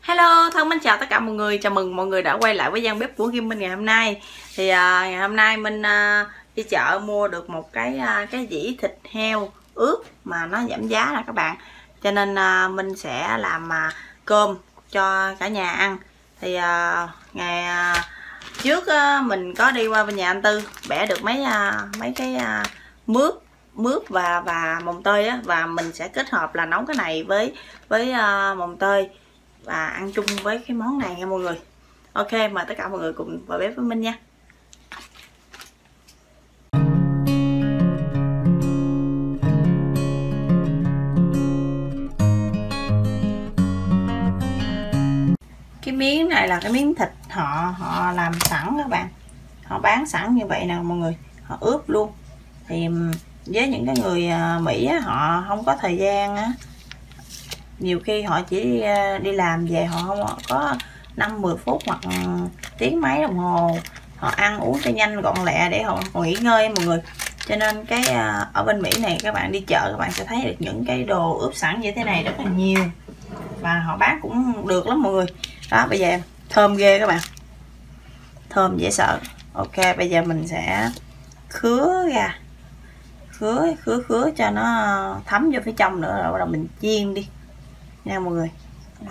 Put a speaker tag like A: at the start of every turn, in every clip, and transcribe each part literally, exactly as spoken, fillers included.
A: Hello, thân mến chào tất cả mọi người, chào mừng mọi người đã quay lại với gian bếp của Kim Minh ngày hôm nay. Thì à, ngày hôm nay Minh à, đi chợ mua được một cái à, cái dĩ thịt heo ướp mà nó giảm giá nè các bạn. Cho nên à, Minh sẽ làm à, cơm cho cả nhà ăn. Thì à, ngày à, trước à, mình có đi qua bên nhà anh Tư bẻ được mấy à, mấy cái à, mướp mướp và và mồng tơi á, và mình sẽ kết hợp là nấu cái này với với à, mồng tơi và ăn chung với cái món này nha mọi người. Ok, mời tất cả mọi người cùng vào bếp với Minh nha. Cái miếng này là cái miếng thịt họ họ làm sẵn các bạn, họ bán sẵn như vậy nè mọi người, họ ướp luôn. Thì với những cái người Mỹ á, họ không có thời gian á, nhiều khi họ chỉ đi, đi làm về họ không có năm mười phút hoặc tiếng mấy đồng hồ, họ ăn uống cho nhanh gọn lẹ để họ nghỉ ngơi mọi người. Cho nên cái ở bên Mỹ này các bạn đi chợ các bạn sẽ thấy được những cái đồ ướp sẵn như thế này rất là nhiều, và họ bán cũng được lắm mọi người. Đó, bây giờ thơm ghê các bạn, thơm dễ sợ. Ok, bây giờ mình sẽ khứa ra, khứa khứa khứa cho nó thấm vô phía trong nữa, rồi bắt đầu mình chiên đi nha mọi người. Đây.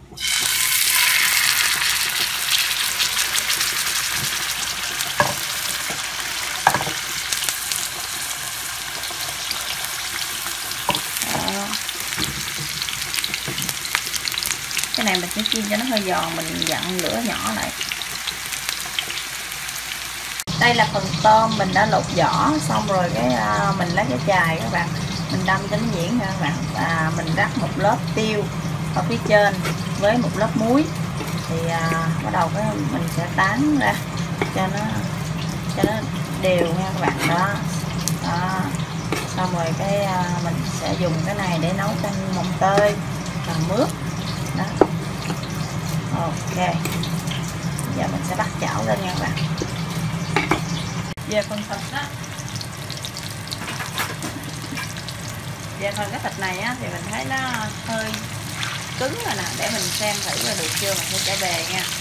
A: Cái này mình sẽ chiên cho nó hơi giòn, mình dặn lửa nhỏ lại. Đây là phần tôm mình đã lột vỏ xong rồi, cái uh, mình lấy cái chài các bạn, mình đâm cho nó nhuyễn nha các bạn, và mình rắc một lớp tiêu ở phía trên với một lớp muối. Thì uh, bắt đầu cái mình sẽ tán ra cho nó cho nó đều nha các bạn. Đó, đó. Xong rồi cái uh, mình sẽ dùng cái này để nấu canh mồng tơi và mướp đó. Ok, giờ mình sẽ bắt chảo lên nha các bạn. Về phần thịt đó, về phần cái thịt này á thì mình thấy nó hơi cứng rồi nè, để mình xem thử là được chưa, mình sẽ trả về nha.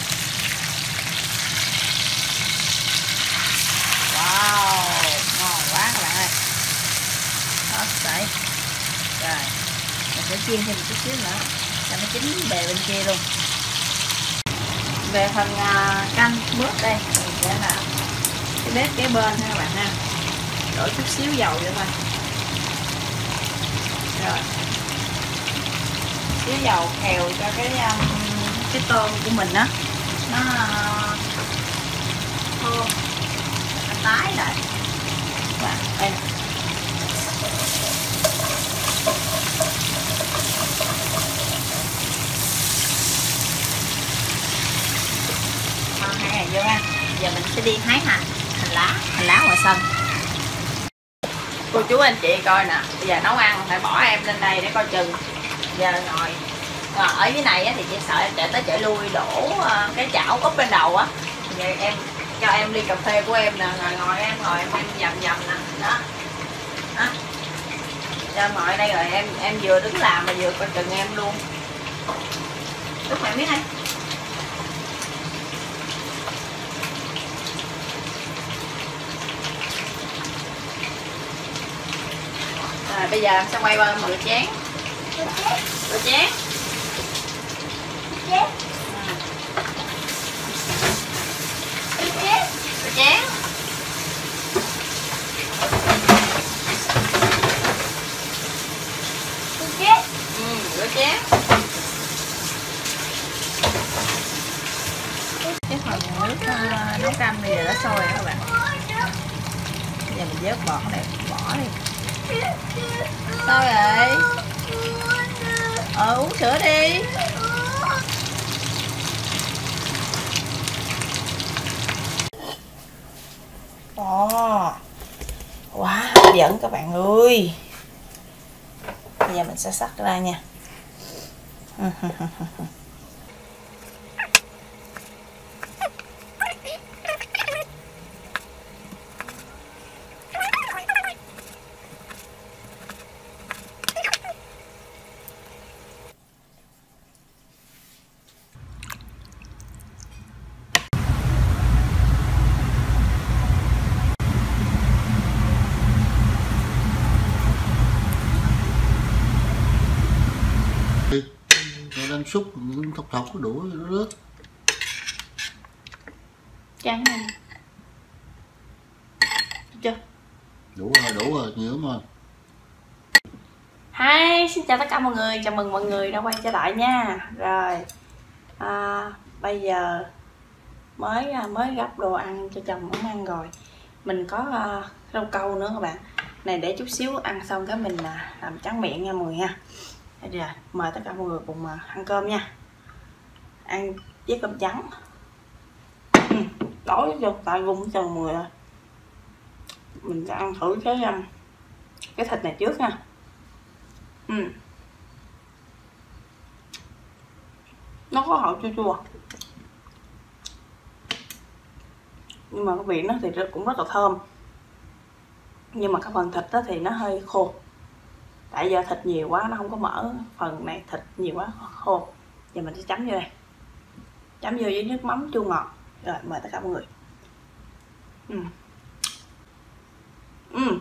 A: Wow, ngon quá các bạn ơi. Đó, đấy. Rồi, mình sẽ chiên thêm một chút xíu nữa cho nó chín bề bên kia luôn. Về phần uh, canh mướp đây, mình sẽ làm cái bếp kế bên ha các bạn ha, đổ chút xíu dầu vô thôi. Rồi, xíu dầu khèo cho cái um, cái tôm của mình á nó uh, thơm, nó tái lại các bạn. Đây hai này vô ha. Giờ mình sẽ đi hái hành hành lá hành lá ngoài sân. Cô chú anh chị coi nè, bây giờ nấu ăn phải bỏ em lên đây để coi chừng. Giờ ngồi, ngồi ở dưới này thì chị sợ em chạy tới chạy lui đổ cái chảo úp bên đầu á. Giờ em cho em ly cà phê của em nè, ngồi ngồi em ngồi em em dầm dầm nè. Đó, đó. Cho ngồi đây rồi em em vừa đứng làm mà vừa coi chừng em luôn. Lúc mẹ biết hay. Rồi bây giờ em sẽ quay qua rửa chén. Rửa chén. Rửa chén. Rửa chén. Rửa chén. Rửa chén. Ừ, rửa chén. Cái phần nước uh, nấu canh bây giờ đã sôi rồi các bạn. Bây giờ mình vớt bọt này, bỏ đi. Sao vậy? Ờ, uống sữa đi. Ồ, quá hấp dẫn các bạn ơi. Bây giờ mình sẽ xắt ra nha.
B: ăn súp thọc thọc có đủ nước.
A: Chán không? Chưa?
B: Đủ rồi, đủ rồi, nhiều lắm rồi.
A: Hi, xin chào tất cả mọi người, chào mừng mọi người đã quay trở lại nha. Rồi, à, bây giờ mới mới gấp đồ ăn cho chồng muốn ăn rồi. Mình có uh, rau câu nữa các bạn. Này để chút xíu ăn xong cái mình uh, làm tráng miệng nha mọi người nha. Bây giờ mời tất cả mọi người cùng uh, ăn cơm nha. Ăn với cơm trắng. Ừ, đói chưa? Tại gung cho mọi người ơi. Mình sẽ ăn thử cái um, cái thịt này trước nha. Ừ. Nó có hậu chua chua nhưng mà cái vị nó thì cũng rất là thơm, nhưng mà cái phần thịt đó thì nó hơi khô, tại giờ thịt nhiều quá nó không có mỡ, phần này thịt nhiều quá khô. Giờ mình sẽ chấm vô đây, chấm vô với nước mắm chua ngọt. Rồi mời tất cả mọi người. Ừ. Ừ.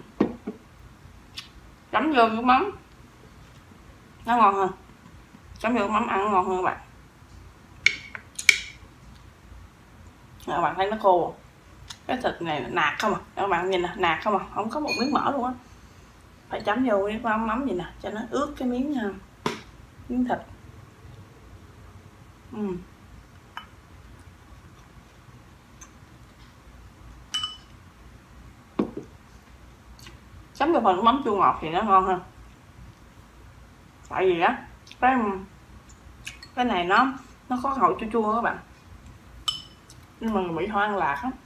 A: Chấm vô nước mắm nó ngon hơn, chấm vô nước mắm ăn ngon hơn các bạn. Rồi, các bạn thấy nó khô, cái thịt này nạc không à, các bạn nhìn nè, nạc không à, không có một miếng mỡ luôn á. Phải chấm vô với mắm mắm gì nè cho nó ướt cái miếng miếng thịt. Ừ. Chấm vào phần mắm chua ngọt thì nó ngon hơn, tại vì á cái cái này nó nó có hậu chua chua các bạn, nhưng mà người Mỹ họ ăn lạc á,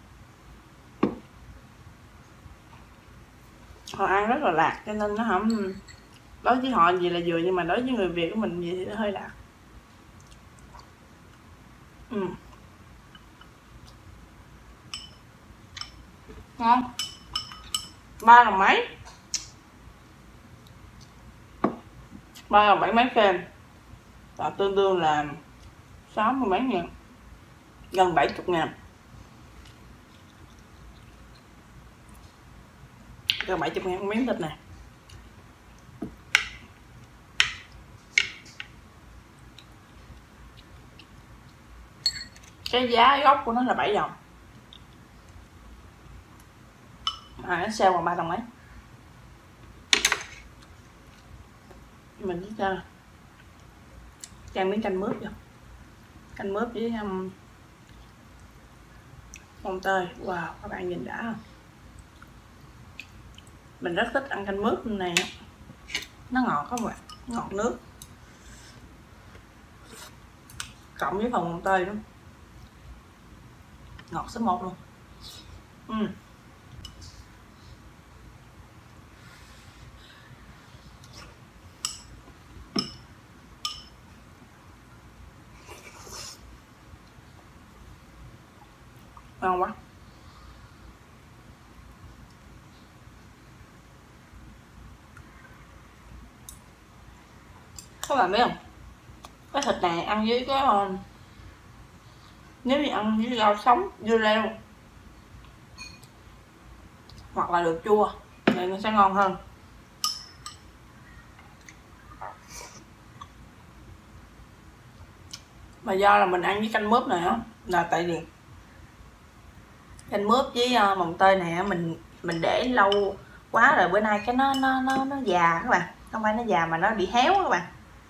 A: họ ăn rất là lạc cho nên nó không, đối với họ gì là vừa, nhưng mà đối với người Việt của mình gì thì nó hơi lạc. Ừ. Ngon. Ba là mấy ba là bảy mấy kem, và tương đương là sáu mươi mấy ngàn, gần bảy chục ngàn, gần bảy chục ngàn miếng thịt này. Cái giá gốc của nó là bảy đồng, à, nó sale còn ba đồng mấy. Mình chỉ cho chan miếng canh mướp vô, canh mướp với um, mồng tơi. Wow, các bạn nhìn đã không? Mình rất thích ăn canh mướp này, nó ngọt các bạn, ngọt nước, cộng với phần mồng tơi nữa, ngọt số một luôn. Ừ. Ngon quá. Các bạn biết không, cái thịt này ăn với cái uh, nếu như ăn với rau sống, dưa leo hoặc là được chua thì nó sẽ ngon hơn. Mà do là mình ăn với canh mướp này á, là tại vì canh mướp với uh, mồng tơi này mình mình để lâu quá rồi, bữa nay cái nó nó nó nó già các bạn, không phải nó già mà nó bị héo các bạn.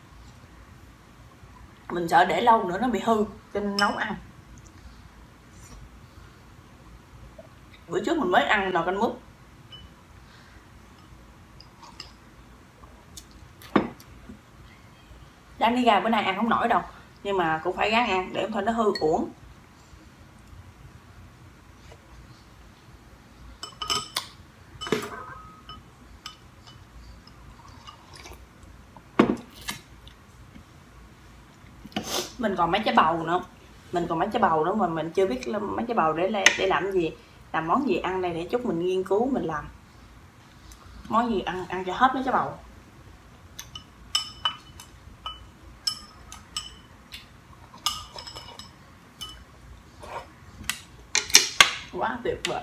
A: Mình sợ để lâu nữa nó bị hư cho nên nấu ăn. Bữa trước mình mới ăn nồi canh mướp, đang đi ra bữa nay ăn không nổi đâu, nhưng mà cũng phải gắng ăn để không thôi nó hư uổng. Mình còn mấy trái bầu nữa, mình còn mấy trái bầu nữa mà mình chưa biết mấy trái bầu để để làm gì, làm món gì ăn đây, để chút mình nghiên cứu mình làm món gì ăn ăn cho hết mấy trái bầu. Quá tuyệt vời.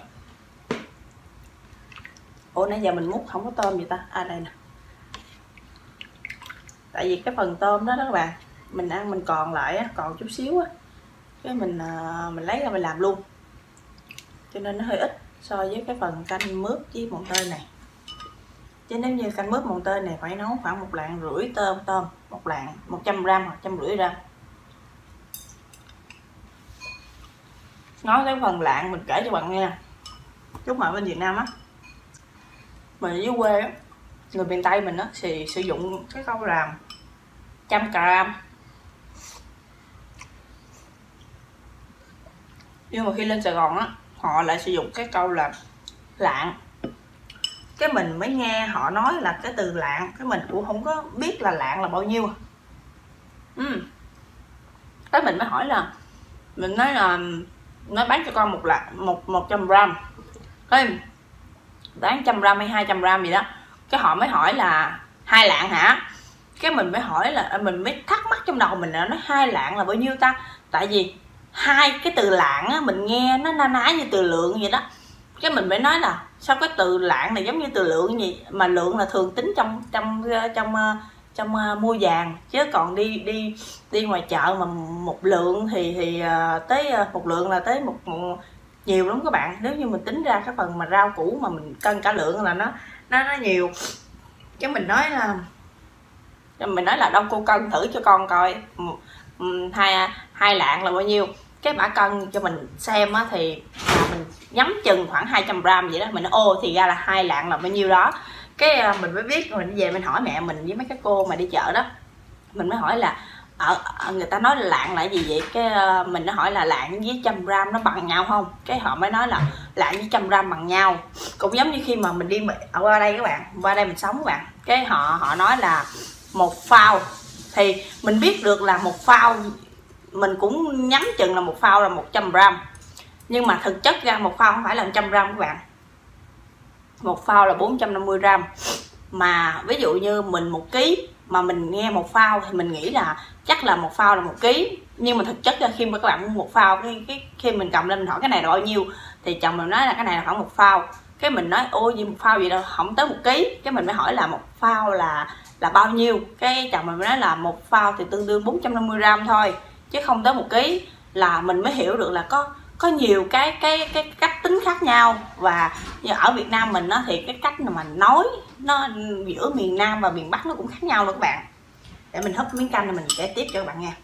A: Ủa nãy giờ mình múc không có tôm gì ta? À đây nè. Tại vì cái phần tôm đó đó các bạn, mình ăn mình còn lại á, còn chút xíu á, cái mình mình lấy ra mình làm luôn, cho nên nó hơi ít so với cái phần canh mướp với mồng tơi này. Chứ nếu như canh mướp mồng tơi này phải nấu khoảng một lạng rưỡi tôm tôm một lạng một trăm gram hoặc trăm rưỡi gram. Nói cái phần lạng mình kể cho bạn nghe, lúc mà bên Việt Nam á, mình ở dưới quê á, người miền Tây mình á thì sử dụng cái câu làm trăm gram, nhưng mà khi lên Sài Gòn á họ lại sử dụng cái câu là lạng. Cái mình mới nghe họ nói là cái từ lạng, cái mình cũng không có biết là lạng là bao nhiêu. ừ. Cái mình mới hỏi là, mình nói là nó bán cho con một lạng một một trăm gram, cái bán trăm gram hay hai trăm gram gì đó, cái họ mới hỏi là hai lạng hả? Cái mình mới hỏi là mình mới thắc mắc trong đầu mình là nói hai lạng là bao nhiêu ta? Tại vì hai cái từ lạng á, mình nghe nó na ná như từ lượng vậy đó. Cái mình mới nói là sao cái từ lạng này giống như từ lượng gì, mà lượng là thường tính trong trong trong trong uh, mua vàng, chứ còn đi đi đi ngoài chợ mà một lượng thì thì uh, tới uh, một lượng là tới một, một nhiều lắm các bạn. Nếu như mình tính ra cái phần mà rau củ mà mình cân cả lượng là nó nó nó nhiều. Chứ mình nói là mình nói là đâu cô cân thử cho con coi hai hai lạng là bao nhiêu. Cái bả cân cho mình xem á, thì mình nhắm chừng khoảng hai trăm gram vậy đó. Mình nói ô thì ra là hai lạng là bao nhiêu đó. Cái mình mới biết, mình về mình hỏi mẹ mình với mấy cái cô mà đi chợ đó, mình mới hỏi là ở, ở người ta nói là lạng là gì vậy. Cái mình nó hỏi là lạng với trăm gram nó bằng nhau không. Cái họ mới nói là lạng với trăm gram bằng nhau. Cũng giống như khi mà mình đi ở qua đây các bạn, qua đây mình sống các bạn, cái họ họ nói là một phao, thì mình biết được là một phao, mình cũng nhắm chừng là một phao là một trăm gram, nhưng mà thực chất ra một phao không phải là một trăm gram các bạn, một phao là bốn trăm năm mươi gram. Mà ví dụ như mình một ký mà mình nghe một phao thì mình nghĩ là chắc là một phao là một ký, nhưng mà thực chất là khi mà các bạn mua một phao, cái, cái khi mình cầm lên mình hỏi cái này là bao nhiêu, thì chồng mình nói là cái này là khoảng một phao. Cái mình nói ôi gì một phao gì đâu, không tới một ký. Cái mình mới hỏi là một phao là là bao nhiêu. Cái chồng mình mới nói là một phao thì tương đương bốn trăm năm mươi gram thôi, chứ không tới một ký. Là mình mới hiểu được là có có nhiều cái cái cái cách tính khác nhau. Và ở Việt Nam mình nó thì cái cách mà nói nó giữa miền Nam và miền Bắc nó cũng khác nhau luôn các bạn. Để mình húp miếng canh rồi mình kể tiếp cho các bạn nghe.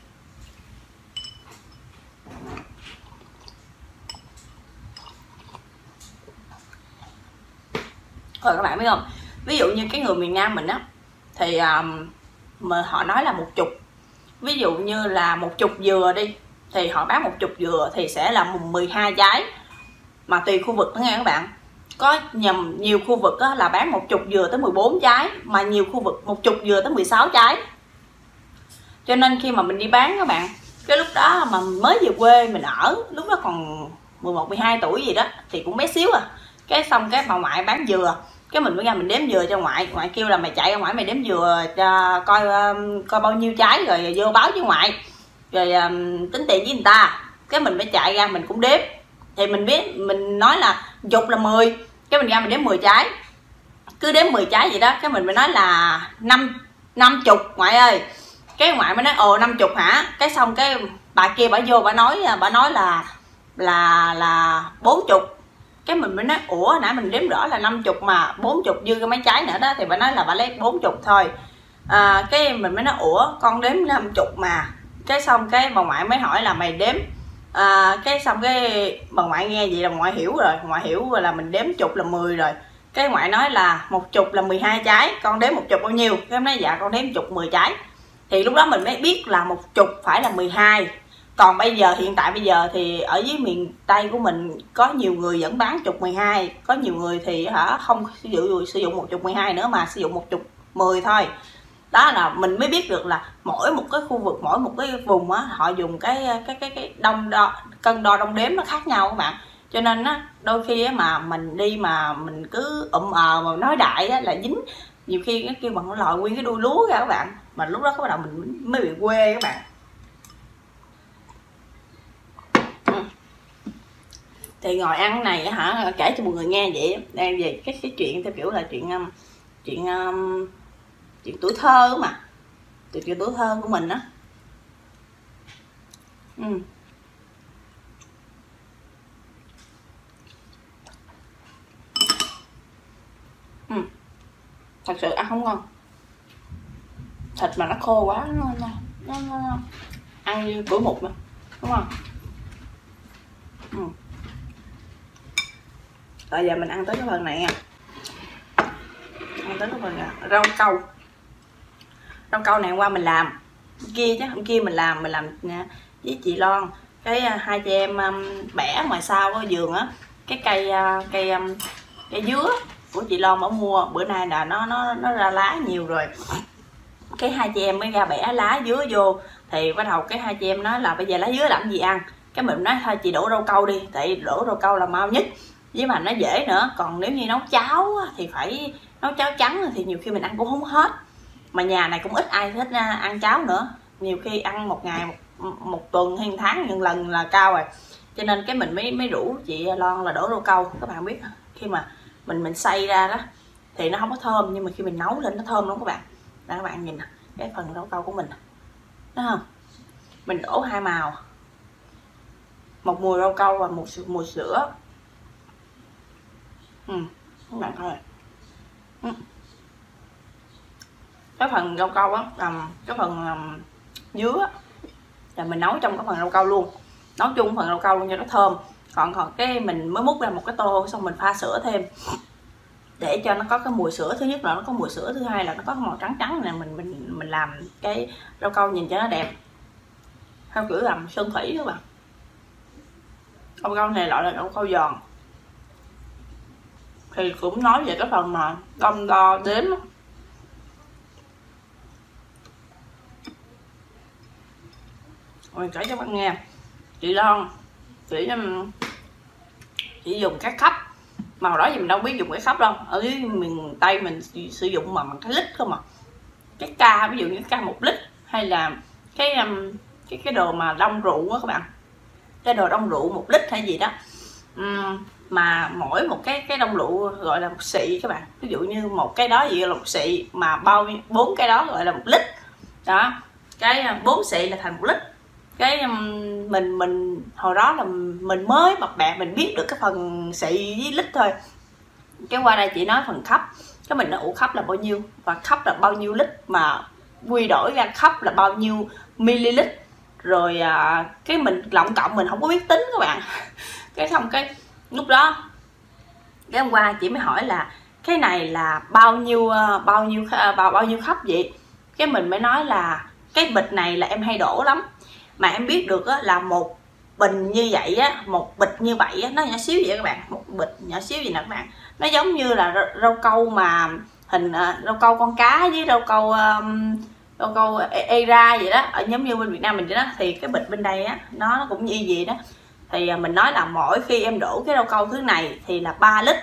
A: Rồi các bạn biết không, ví dụ như cái người miền Nam mình á thì um, mà họ nói là một chục, ví dụ như là một chục dừa đi, thì họ bán một chục dừa thì sẽ là mười hai trái. Mà tùy khu vực đó nghe các bạn, có nhầm nhiều khu vực đó là bán một chục dừa tới mười bốn trái, mà nhiều khu vực một chục dừa tới mười sáu trái. Cho nên khi mà mình đi bán các bạn, cái lúc đó mà mới về quê mình ở, lúc đó còn mười một mười hai tuổi gì đó, thì cũng bé xíu à. Cái xong cái bà ngoại bán dừa, cái mình mới ra mình đếm dừa cho ngoại. Ngoại kêu là mày chạy ra ngoài mày đếm dừa cho coi coi bao nhiêu trái rồi vô báo với ngoại, rồi um, tính tiền với người ta. Cái mình mới chạy ra mình cũng đếm, thì mình biết mình nói là chục là mười, cái mình ra mình đếm mười trái, cứ đếm mười trái vậy đó. Cái mình mới nói là năm năm chục ngoại ơi. Cái ngoại mới nói ồ năm chục hả. Cái xong cái bà kia bà vô bà nói bà nói là là là bốn chục. Cái mình mới nói ủa nãy mình đếm rõ là năm chục mà bốn chục dư cái mấy trái nữa đó. Thì bà nói là bà lấy bốn chục thôi. À, cái mình mới nói ủa con đếm năm chục mà. Cái xong cái bà ngoại mới hỏi là mày đếm à, cái xong cái bà ngoại nghe vậy là ngoại hiểu rồi, ngoại hiểu rồi là mình đếm chục là mười rồi. Cái ngoại nói là một chục là mười hai trái, con đếm một chục bao nhiêu. Cái em nói dạ con đếm chục mười trái. Thì lúc đó mình mới biết là một chục phải là mười hai. Còn bây giờ hiện tại bây giờ thì ở dưới miền Tây của mình có nhiều người vẫn bán chục mười hai, có nhiều người thì hả không sử dụng sử dụng một chục mười hai nữa mà sử dụng một chục mười thôi. Đó là mình mới biết được là mỗi một cái khu vực, mỗi một cái vùng á, họ dùng cái cái cái cái đông đo, cân đo đong đếm nó khác nhau các bạn. Cho nên á đôi khi á, mà mình đi mà mình cứ ụm ờ mà nói đại á, là dính nhiều khi cái kêu bằng nó lòi nguyên cái đuôi lúa ra các bạn. Mà lúc đó các bạn mình mới bị quê các bạn. Thì ngồi ăn này hả, kể cho mọi người nghe vậy. Đang về cái cái chuyện theo kiểu là chuyện chuyện chuyện tuổi thơ mà, chuyện tuổi thơ của mình á. Ừ. Ừ. Thật sự ăn không ngon, thịt mà nó khô quá nó, nó, nó, nó ăn như củi mục mà, đúng không? Ừ. Rồi giờ mình ăn tới cái phần này nha, ăn tới cái phần này. Rau câu, rau câu này hôm qua mình làm kia chứ hôm kia mình làm mình làm với chị Loan, cái hai chị em um, bẻ ngoài sau ở vườn á, cái cây uh, cây um, cây dứa của chị Loan ở mua bữa nay là nó nó nó ra lá nhiều rồi, cái hai chị em mới ra bẻ lá dứa vô, thì bắt đầu cái hai chị em nói là bây giờ lá dứa làm gì ăn, cái mình nói thôi chị đổ rau câu đi, tại đổ rau câu là mau nhất với mà nó dễ nữa, còn nếu như nấu cháo thì phải nấu cháo trắng thì nhiều khi mình ăn cũng không hết, mà nhà này cũng ít ai thích ăn cháo nữa, nhiều khi ăn một ngày một, một tuần hay một tháng một lần là cao rồi, cho nên cái mình mới mới rủ chị Loan là đổ rau câu. Các bạn biết khi mà mình mình xay ra đó thì nó không có thơm, nhưng mà khi mình nấu lên nó thơm lắm các bạn. Đó, các bạn nhìn nè, cái phần rau câu của mình đó không, mình đổ hai màu, một mùi rau câu và một mùi sữa. Ừ, các bạn thôi. Ừ. Cái phần rau câu á, làm cái phần um, dứa là mình nấu trong cái phần rau câu luôn, nấu chung phần rau câu luôn cho nó thơm, còn còn cái mình mới múc ra một cái tô, xong mình pha sữa thêm để cho nó có cái mùi sữa, thứ nhất là nó có mùi sữa, thứ hai là nó có màu trắng trắng này, mình mình mình làm cái rau câu nhìn cho nó đẹp theo kiểu làm sơn thủy các bạn. Rau câu này loại là rau câu giòn, thì cũng nói về cái phần mà đong đo đếm. Mình kể cho bạn nghe, chị Loan chỉ chỉ dùng cái khắp, mà hồi đó thì mình đâu biết dùng cái khắp đâu, ở dưới miền Tây mình sử dụng mà bằng cái lít không à, cái ca, ví dụ như cái ca một lít, hay là cái cái cái đồ mà đông rượu á các bạn, cái đồ đông rượu một lít hay gì đó, uhm, mà mỗi một cái cái đông rượu gọi là một xị các bạn, ví dụ như một cái đó gì là một xị, mà bao bốn cái đó gọi là một lít đó, cái bốn xị là thành một lít. Cái mình mình hồi đó là mình mới bập bẹ, mình biết được cái phần xị với lít thôi, cái qua đây chị nói phần khắp, cái mình nói ủ khắp là bao nhiêu và khắp là bao nhiêu lít, mà quy đổi ra khắp là bao nhiêu ml, rồi à, cái mình lộng cộng mình không có biết tính các bạn. Cái xong cái lúc đó cái hôm qua chị mới hỏi là cái này là bao nhiêu bao nhiêu bao bao nhiêu khắp vậy, cái mình mới nói là cái bịch này là em hay đổ lắm, mà em biết được á, là một bình như vậy á, một bịch như vậy á, nó nhỏ xíu vậy các bạn, một bịch nhỏ xíu vậy nè các bạn, nó giống như là rau, rau câu mà hình uh, rau câu con cá với rau câu um, rau câu era vậy đó, ở giống như bên Việt Nam mình vậy đó, thì cái bịch bên đây á nó, nó cũng y vậy đó, thì uh, mình nói là mỗi khi em đổ cái rau câu thứ này thì là ba lít,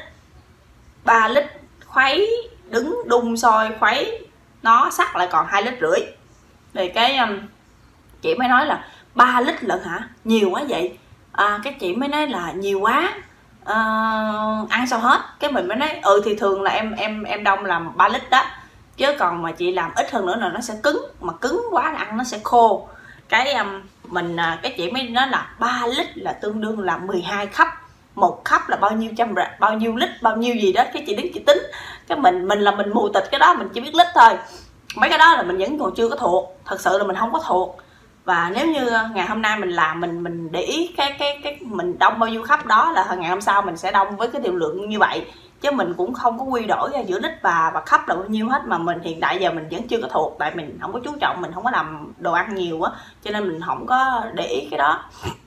A: ba lít khuấy, đứng đun sôi khuấy nó sắc lại còn hai lít rưỡi, thì cái um, chị mới nói là ba lít lận hả, nhiều quá vậy, à, cái chị mới nói là nhiều quá, à, ăn sao hết, cái mình mới nói ừ thì thường là em em em đông làm ba lít đó, chứ còn mà chị làm ít hơn nữa là nó sẽ cứng, mà cứng quá là ăn nó sẽ khô, cái um, mình cái chị mới nói là ba lít là tương đương là mười hai khắp, một khắp là bao nhiêu trăm bao nhiêu lít bao nhiêu gì đó, cái chị đứng chị tính, cái mình mình là mình mù tịch cái đó, mình chỉ biết lít thôi, mấy cái đó là mình vẫn còn chưa có thuộc, thật sự là mình không có thuộc. Và nếu như ngày hôm nay mình làm mình mình để ý cái cái cái mình đông bao nhiêu khắp đó, là ngày hôm sau mình sẽ đông với cái liều lượng như vậy, chứ mình cũng không có quy đổi ra giữa lít và và khắp là bao nhiêu hết, mà mình hiện tại giờ mình vẫn chưa có thuộc, tại mình không có chú trọng, mình không có làm đồ ăn nhiều á, cho nên mình không có để ý cái đó,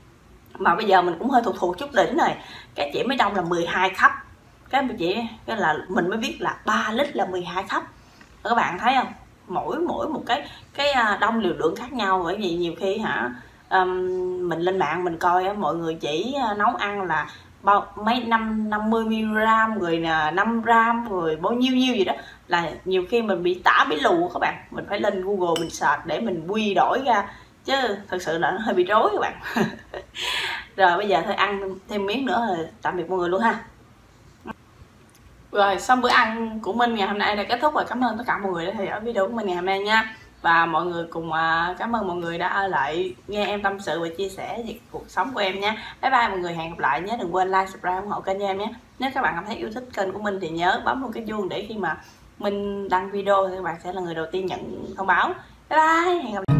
A: mà bây giờ mình cũng hơi thuộc thuộc chút đỉnh rồi, cái chị mới đông là mười hai khắp, cái chị cái là mình mới biết là ba lít là mười hai khắp, các bạn thấy không, mỗi mỗi một cái cái đông liều lượng khác nhau, bởi vì nhiều khi hả um, mình lên mạng mình coi á, mọi người chỉ nấu ăn là bao mấy năm năm mươi mi li gam rồi là năm gram rồi bao nhiêu nhiêu gì đó, là nhiều khi mình bị tả bị lù các bạn, mình phải lên Google mình search để mình quy đổi ra, chứ thật sự là nó hơi bị rối các bạn. Rồi bây giờ thôi ăn thêm miếng nữa rồi tạm biệt mọi người luôn ha. Rồi xong bữa ăn của mình ngày hôm nay đã kết thúc rồi, cảm ơn tất cả mọi người đã theo dõi video của mình ngày hôm nay nha. Và mọi người cùng uh, cảm ơn mọi người đã ở lại nghe em tâm sự và chia sẻ về cuộc sống của em nha. Bye bye mọi người, hẹn gặp lại nhé. Đừng quên like, subscribe, ủng hộ kênh cho em nhé. Nếu các bạn cảm thấy yêu thích kênh của mình thì nhớ bấm vào cái chuông để khi mà mình đăng video thì các bạn sẽ là người đầu tiên nhận thông báo. Bye bye, hẹn gặp lại.